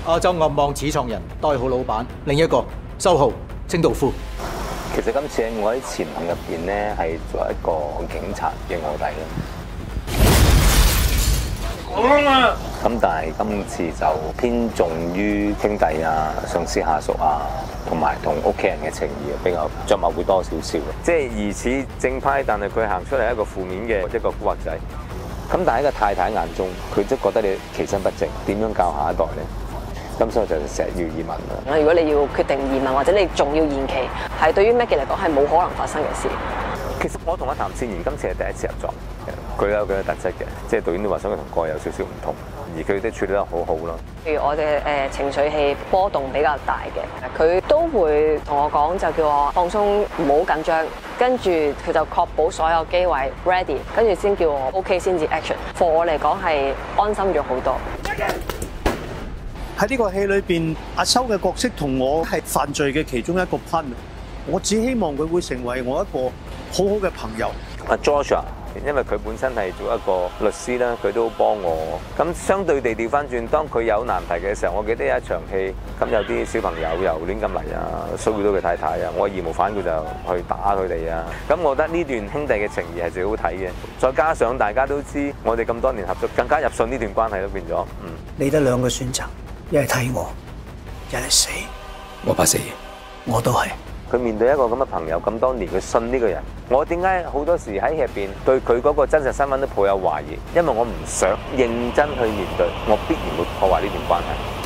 亞洲暗網始創人，代號老闆；另一個周浩，清道夫。 其實今次我喺潛行入邊咧，係做一個警察嘅臥底啦。咁但係今次就偏重於兄弟啊、上司下屬啊，同埋同屋企人嘅情誼比較着墨會多少少。即係疑似正派，但係佢行出嚟一個負面嘅一個古惑仔。咁但係喺個太太眼中，佢都覺得你其身不正，點樣教下一代咧？咁所以就成日要移民啦。 如果你要決定移民或者你仲要延期，係對於 Maggie 嚟講係冇可能發生嘅事。 其實我同阿譚善言今次係第一次合作，佢有佢嘅特質嘅，即係導演都話想佢同過有少少唔同，而佢都處理得好好咯。 譬如我嘅情緒戲波動比較大嘅，佢都會同我講，就叫我放鬆，唔好緊張，跟住佢就確保所有機位 ready， 跟住先叫我 OK 先至 action。for 我嚟講係安心咗好多。 喺呢個戲裏邊，阿修嘅角色同我係犯罪嘅其中一個 partner。我只希望佢會成為我一個好好嘅朋友。 阿 Joshua， 因為佢本身係做一個律師啦，佢都幫我。咁相對地調翻轉，當佢有難題嘅時候，我記得有一場戲，咁有啲小朋友又亂咁嚟啊，騷擾到佢太太啊，我義無反顧就去打佢哋啊。咁我覺得呢段兄弟嘅情誼係最好睇嘅。再加上大家都知，我哋咁多年合作，更加入信呢段關係都變咗。 你得兩個選擇，一係睇我，一係死。 我怕死， 我都係。 佢面對一個咁嘅朋友咁多年，佢信呢個人。我點解好多時喺入邊對佢嗰個真實身份都抱有懷疑？因為我唔想認真去面對，我必然會破壞呢段關係。